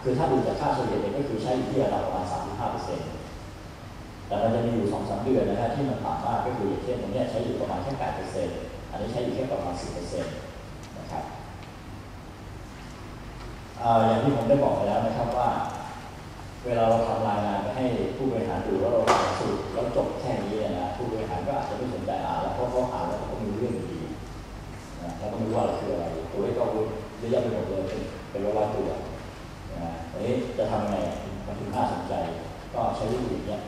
คือถ้าดูจากค่าเฉลี่ยก็คือใช้อยู่ที่ระดับประมาณ 35%แต่มันจะมีอยู่ 2-3 เดือนนะฮะที่มันต่ำมากก็คืออย่างเช่นตรงนี้ใช้อยู่ประมาณแค่ 8%อันนี้ใช้อยู่แค่ประมาณ 10% นะครับอย่างที่ผมได้บอกไปแล้วนะครับว่าเวลาเราทำรายงานไปให้ผู้บริหารดูแล้วเราทำสูตรแล้วจบแค่นี้นะผู้บริหารก็อาจจะไม่สนใจอ่านแล้วเพราะเขาอ่านแล้วเขาก็มีเรื่องดีนะแล้วก็ไม่รู้ว่าคืออะไรตัวเลขก็เยอะแยะไปหมดเลยเป็นร้อยๆตัวนะอันนี้จะทำยังไงมันถึงน่าสนใจก็ใช้วิธีนี้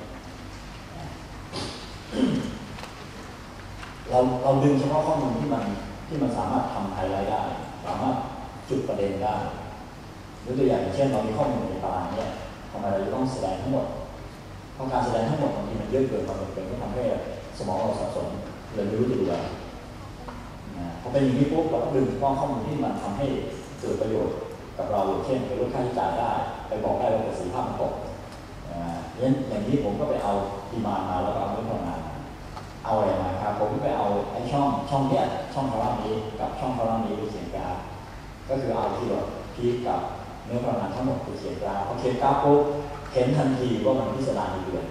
เราดึงเฉพาะข้อมูลที่มันสามารถทำไฮไลท์ได้สามารถจุดประเด็นได้ยกตัวอย่างเช่นเรามีข้อมูลในตารางเนี่ยทำไมเราจะต้องแสดงทั้งหมดเพราะการแสดงทั้งหมดบางทีมันเยอะเกินความเป็นก็ทำให้สมองเราสับสนเลยไม่รู้จะดูอะไรพอเป็นอย่างนี้ปุ๊บเราก็ดึงเฉพาะข้อมูลที่มันทำให้เกิดประโยชน์กับเราอย่างเช่นไปลดค่าใช้จ่ายได้ไปบอกได้ว่าประสิทธิภาพมันตกอย่างนี้ผมก็ไปเอาดีมานมาแล้วก็เอาเรื่องพลังงานเอาอะไรมาครับผมก็ไปเอาไอ้ช่องเนี้ยช่องคอลัมน์นี้กับช่องคอลัมน์นี้ไปเขียนกราฟก็คือเอาที่เราพีคกับเนื้อพลังงานทั้งหมดไปเขียนกราฟพอเขียนกราฟปุ๊บเห็นทันทีว่ามันพิสดารในเดือน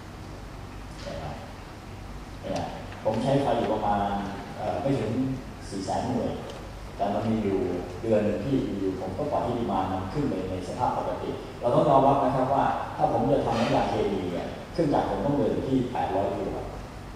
เนี่ยผมใช้ไฟอยู่ประมาณไม่ถึง 400,000 หน่วยแต่มันมีอยู่เดือนนึงที่อยู่ผมก็ปล่อยให้ดีมานด์มันขึ้นไปในสภาพปกติเราต้องยอมรับนะครับว่าถ้าผมจะทำน้ำยาเคมีเครื่องจักรผมต้องเดินอยู่ที่ 800 กิโลวัตต์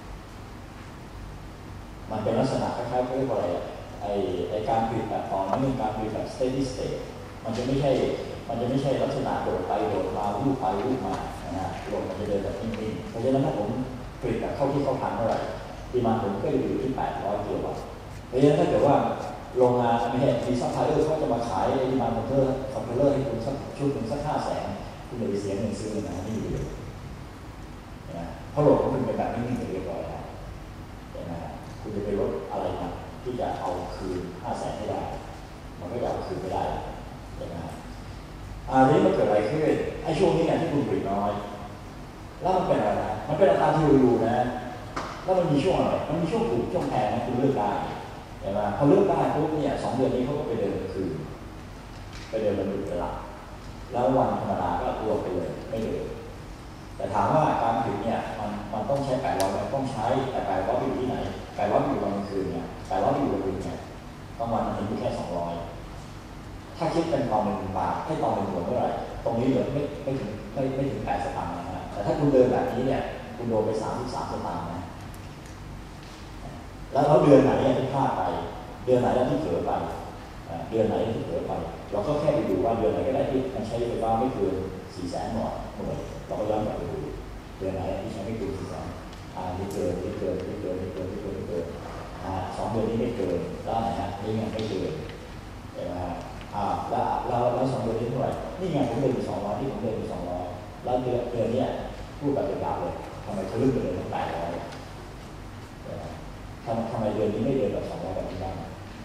มันเป็นลักษณะคล้ายๆเรียกว่าอะไรไอการผลิตแบบต่อเนื่องการผลิตแบบ steady state มันจะไม่ใช่ลักษณะโดดไปโดดมาวูบไปวูบมานะลมมันจะเดินแบบนิ่งๆเพราะฉะนั้นถ้าผมผลิตแบบเข้าที่เข้าทางเท่าไหร่ดีมานด์ผมก็อยู่ที่ 800 กิโลวัตต์เพราะฉะนั้นถ้าเกิดว่าโรงงานไม่ใช่มีซัพพลายเออร์เขาจะมาขายดีมานด์คอมเพลอร์ให้คุณสักชุดหนึ่งสัก 500,000 คุณจะไปเสียเงินซื้อนะนี่อยู่เลยนะเพราะโลกมันเป็นแบบนิ่งๆเรียบร้อยแล้วนะคุณจะไปลดอะไรมาที่จะเอาคืน 500,000 ให้ได้มันก็จะเอาคืนไม่ได้นะทีนี้มันเกิดอะไรขึ้นไอ้ช่วงนี้ที่คุณผลิตน้อยแล้วมันเป็นอะไรมันเป็นราคาที่อยู่นะแล้วมันมีช่วงอะไรมันมีช่วงถูกช่วงแพงนะคุณเลือกได้ใช่ไหมพอเลือกได้ปุ๊บเนี่ย2 เดือนนี้เขาก็ไปเดินคืนไปเดินบรรลุเวลาแล้ววันธรรมดาก็รวมไปเลยไม่เดินแต่ถามว่าการผลิตเนี่ยมันต้องใช้800มันต้องใช้แต่800ไปอยู่ที่ไหน800อยู่วันกลางคืนเนี่ย800อยู่วันคืนเนี่ยกลางวันมันถึงแค่200ถ้าคิดเป็นตอน1 บาทให้ตอน1 หน่วยเท่าไหร่ตรงนี้เหลือไม่ถึง8 สตางค์นะแต่ถ้าคุณเดินแบบนี้เนี่ยคุณโดนไป33 สตางค์นะแล้วเดือนไหนที่พลาดไปเดือนไหนที่เผลอไปเดือนไหนที่เผลอไปเราก็แค่ไปดูว่าเดือนไหนก็ได้ที่มันใช้ไฟฟ้าไม่เกิน 400,000 หน่วยเราก็ย้อนกลับไปดูเดือนไหนที่ใช้ไม่เกิน 400,000ไม่เกิน2 เดือนนี้ไม่เกินแล้วไหนฮะนี่ไงไม่เกินใช่ไหมฮะแล้ว2 เดือนนี้เท่าไหร่นี่ไงผมเดินไป200ที่ผมเดินไป200แล้วเดือนนี้พูดแบบเป็นกราฟเลยทำไมทะลึ่งไปเลยตั้ง800ทำไมเดือนนี้ไม่เดินแบบ200แบบนี้บ้าง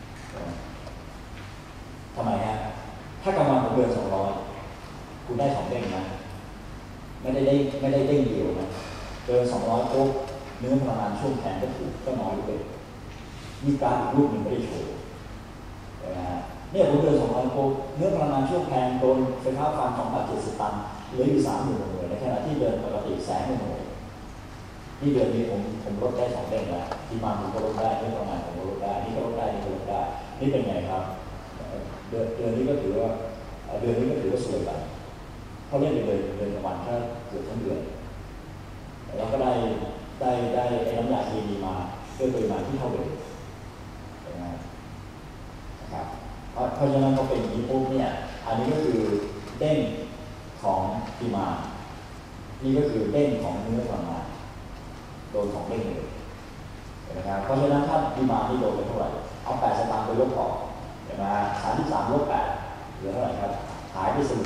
ทำไมฮะถ้ากำลังผมเดิน200คุณได้2 เด้งนะไม่ได้เด้งเดียวนะเดิน200ปุ๊บเนื้อพลังงานช่วงแทนก็น้อยเลยมีการอีกรูปหนึ่งไม่ได้โชว์เนี่ยผมเดิน200ปุ๊บเนื้อพลังงานช่วงแทนโดนไฟฟ้าฟาน270 ตันเหลืออยู่ 30,000 หน่วยในขณะที่เดินปกติ100,000 หน่วยนี่เดือนนี้ผมลดได้2 เด้งแล้วที่มาผมก็ลดได้เรื่องประมาณผมก็ลดได้นี่ก็ลดได้นี่ก็ลดได้นี่เป็นไงครับเดือนนี้ก็ถือว่าสวยไปเพราะเนี่ยเดือนประมาณแค่เกือบทั้งเดือนแล้วก็ได้ไอ้น้ำยาเคมีมาด้วยปริมาณที่เท่าเดิมนะครับเพราะฉะนั้นพอเป็นอย่างนี้ปุ๊บเนี่ยอันนี้ก็คือเด้งของดีมานด์นี่ก็คือเด้งของเนื้อพลังงานโดน2 เด้งเลยนะครับเพราะฉะนั้นถ้าดีมานด์ที่โดนไปเท่าไหร่เอา8 สตางค์ไปลบออกเห็นไหม33 ลบ 8เหลือเท่าไหร่ครับหายไป1/4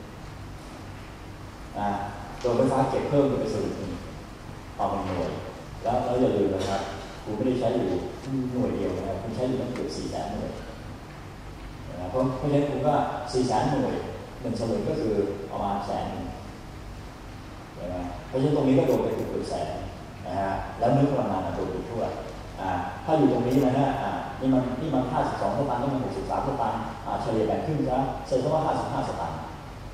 โดนไฟฟ้าเก็บเพิ่มไป1/4ต่อ1 หน่วยแล้วอย่าลืมนะครับคุณไม่ได้ใช้อยู่หน่วยเดียวนะครับคุณใช้อยู่ตั้งเกือบ 400,000 หน่วยเพราะฉะนั้นคุณก็ 400,000 หน่วย1 สลึงก็คือประมาณ100,000เพราะฉะนั้นตรงนี้ก็โดนไปเกือบ100,000นะฮะแล้วเนื้อพลังงานโดนไปทั่วถ้าอยู่ตรงนี้นะฮะนี่มัน52 สตางค์นี่มัน63 สตางค์เฉลี่ยแบ่งครึ่งซะเสร็จว่า55 สตางค์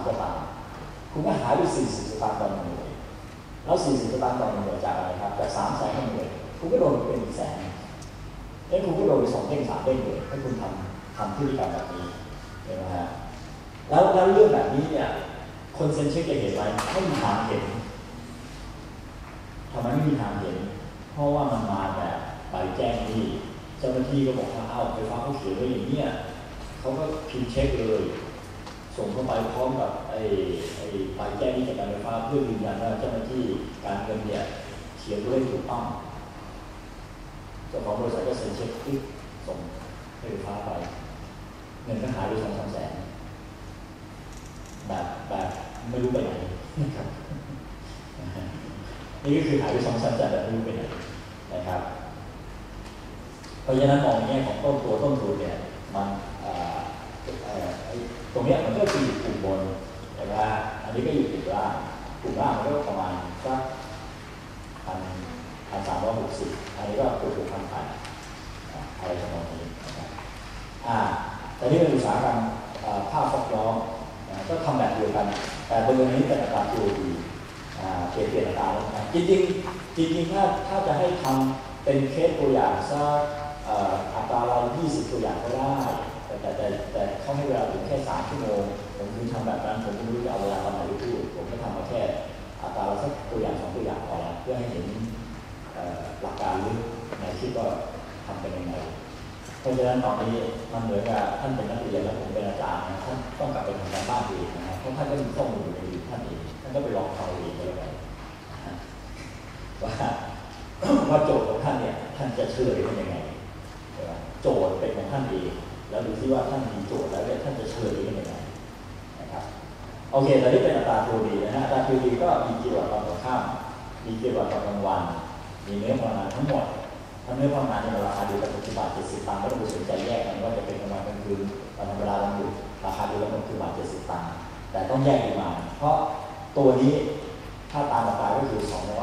สตางค์คุณก็หายไป40 สตางค์ต่อหน่วยแล้ว40 สตางค์ต่อหน่วยจากอะไรครับจาก300,000หน่วยคุณก็โดนเป็น100,000แล้วคุณก็โดนไป2 เด้ง 3 เด้งเลยถ้าคุณทำพฤติกรรมแบบนี้เห็นไหมฮะแล้วเรื่องแบบนี้เนี่ยคนเซ็นเช็คจะเห็นไหมไม่มีทางเห็นทำไมไม่มีทางเห็นเพราะว่ามันมาแบบใบแจ้งที่เจ้าหน้าที่ก็บอกว่าเอ้าไฟฟ้าเขาเขียนไว้อย่างนี้เขาก็พิมพ์เช็คเลยส่งเข้าไปพร้อมกับไอ้ใบแจ้งที่จากการไฟฟ้าเพื่อยืนยันว่าเจ้าหน้าที่การเงินเนี่ยเขียนตัวเลขถูกต้องเจ้าของบริษัทก็เซ็นเช็คที่ส่งให้ไฟฟ้าไปเงินก็หายไป2-3 แสนแบบไม่รู้ไปไหนนะครับนี่ก็คือหายไป2-3 แสนแบบไม่รู้ไปไหนนะครับเพราะฉะนั้นมองในแง่ของต้นทุนเนี่ยมันตรงนี้มันก็คืออยู่กลุ่มบนแต่ว่าอันนี้ก็อยู่กลุ่มล่างมันก็ประมาณสัก1,360อันนี้ก็เกือบ 1,000 อะไรประมาณนี้นะครับแต่นี่เป็นอุตสาหกรรมผ้าฟอกย้อมก็ทำแบบเดียวกันแต่บริเวณนี้เป็นอัตรา TOD เปลี่ยนอัตราแล้วนะจริงถ้าจะให้ทำเป็นเคสตัวอย่างสักอัตราเรา20 ตัวอย่างก็ได้แต่เขาให้เวลาถึงแค่3 ชั่วโมงผมถึงทำแบบนั้นผมไม่รู้จะเอาเวลาทำอะไรพูดผมก็ทำมาแค่อัตราเราสักตัวอย่าง2 ตัวอย่างพอแล้วเพื่อให้เห็นหลักการลึกในที่ก็ทำเป็นยังไงเพราะฉะนั้นตอนนี้มันเหมือนกับท่านเป็นนักเรียนแล้วผมเป็นอาจารย์นะท่านต้องกลับไปทำการบ้านเองนะครับเพราะท่านก็มีข้อมูลอยู่ในมือท่านเองท่านก็ไปลองทำเองเลยว่าโจทย์ของท่านเนี่ยท่านจะเชื่อได้ยังไงโจทย์เป็นของท่านเองแล้วดูที่ว่าท่านมีโจทย์แล้วเนี่ยท่านจะเชื่อได้ยังไงนะครับโอเคตอนนี้เป็นอัตรา TOD นะฮะอัตรา TOD ก็มีกิโลวัตต์ต่อค่ำมีกิโลวัตต์ต่อกลางวันมีเนื้อพลังงานทั้งหมดถ้าเนื้อพลังงานในราคาเดียวกัน60 บาท 70 ตังค์ก็ต้องไปสนใจแยกกันว่าจะเป็นกลางวันกลางคืนตอนเวลาวันหยุดราคาเดียวกัน60 บาท 70 ตังค์แต่ต้องแยกออกมาเพราะตัวนี้ถ้าตามราคาก็คือ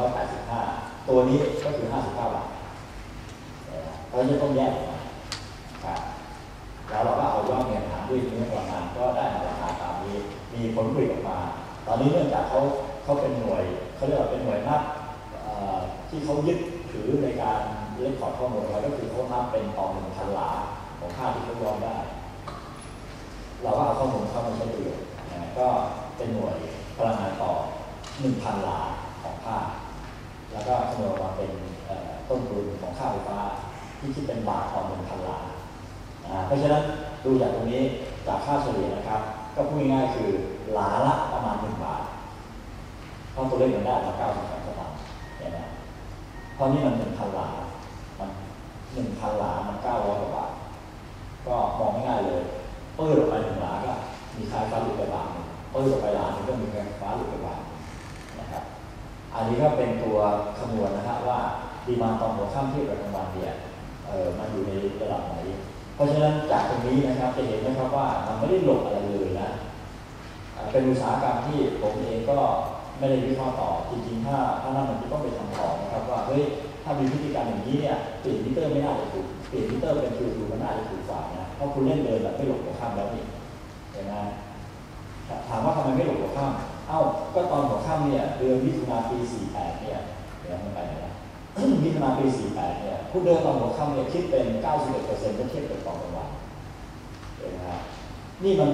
285ตัวนี้ก็คือ59 บาทเราจะต้องแยกออกมาแล้วเราก็เอายอดเงินหารด้วยเนื้อพลังงานก็ได้ราคาตามนี้มีผลผลิตออกมาตอนนี้เนื่องจากเขาเป็นหน่วยเขาเรียกว่าเป็นหน่วยนับที่เขายึดถือในการเล่นขอดข้อมูลไว้ก็คือเขานับเป็นต่อ 1,000 หลาของค่าที่เขายอมได้เราก็เอาข้อมูลเข้ามาใช้ประโยชน์ก็เป็นหน่วยพลังงานต่อ 1,000 หลาของค่าแล้วก็คำนวณออกมาเป็นต้นทุนของค่าไฟฟ้าที่คิดเป็นบาทต่อ 1,000 หลาเพราะฉะนั้นดูจากตรงนี้จากค่าเฉลี่ยนะครับก็พูดง่ายๆคือหลาละประมาณ1 บาทเพราะตัวเลขมันได้มา92 สตางค์เนี่ยเพราะนี่มัน 1,000 หลามัน 1,000 หลามัน900 กว่าบาทก็มองง่ายๆเลยเปิดออกไป1 หลาก็มีค่าไฟฟ้าหลุดไปบาทเปิดออกไปหลานึงก็มีค่าไฟฟ้าหลุดไปบาทนะครับอันนี้ก็เป็นตัวคำนวณนะฮะว่าดีมานด์ตอนหัวค่ำเทียบกับกลางวันเนี่ยมันอยู่ในระดับไหนเพราะฉะนั้นจากตรงนี้นะครับจะเห็นนะครับว่ามันไม่ได้หลบอะไรเลยนะเป็นอุตสาหกรรมที่ผมเองก็ไม่ได้วิเคราะห์ต่อจริงๆถ้านั่นมันจะต้องไปทำต่อนะครับว่าเฮ้ยถ้ามีพฤติกรรมอย่างนี้เนี่ยเปลี่ยนมิเตอร์ไม่น่าจะถูกเปลี่ยนมิเตอร์เป็นคิวมันน่าจะถูกฝ่ายนะเพราะคุณเล่นเดินแบบไม่หลบหัวค่ำแล้วนี่เห็นไหมถามว่าทำไมไม่หลบหัวค่ำก็ตอนหัวค่ำเนี่ยเดือนมิถุนายนปี 48เนี่ยเดี๋ยวมันไปไหนนะมิถุนายนปี 48เนี่ยผู้เดินตอนหัวค่ำเนี่ยคิดเป็น 91% เมื่อเทียบกับตอนกลางวันเห็นไหมครับนี่มัน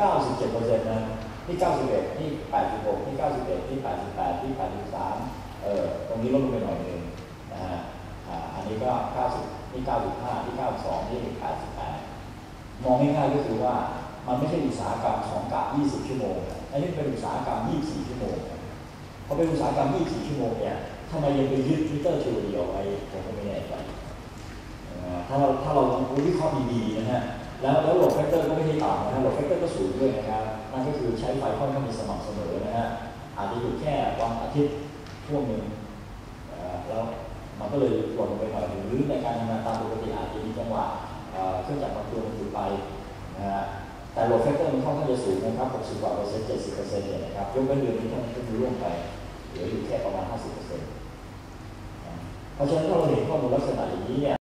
97% นะนี่91นี่86นี่91นี่88นี่83ตรงนี้ลดลงไปหน่อยนึงนะฮะอันนี้ก็90นี่95นี่92นี่88มองง่ายๆก็คือว่ามันไม่ใช่อุตสาหกรรม2 กะ 20 ชั่วโมงอันนี้เป็นอุตสาหกรรม 24 ชั่วโมงพอเป็นอุตสาหกรรม 24 ชั่วโมงเนี่ยทำไมยังไปยึดมิเตอร์ทีเดียวไว้ผมก็ไม่แน่ใจถ้าเราวิเคราะห์ดีๆนะฮะแล้วโหลดแฟกเตอร์ก็ไม่ใช่ต่ำนะฮะโหลดแฟกเตอร์ก็สูงด้วยนะครับนั่นก็คือใช้ไฟค่อนข้างมีสม่ำเสมอนะฮะอาจจะอยู่แค่วันอาทิตย์ช่วงหนึ่งแล้วมันก็เลยหล่นลงไปหน่อยหรือในการทำงานตามปกติอาจจะมีจังหวะเครื่องจักรบางตัวมันหยุดไปนะฮะแต่โหลดแฟกเตอร์มันค่อนข้างจะสูงนะครับ60 กว่าเปอร์เซ็นต์ 70% เนี่ยนะครับยกเว้นเดือนนี้เท่านั้นก็คือร่วงไปเหลืออยู่แค่ประมาณ 50%เพราะฉะนั้นถ้าเราเห็นข้อมูลลักษณะอย่างนี้เนี่ย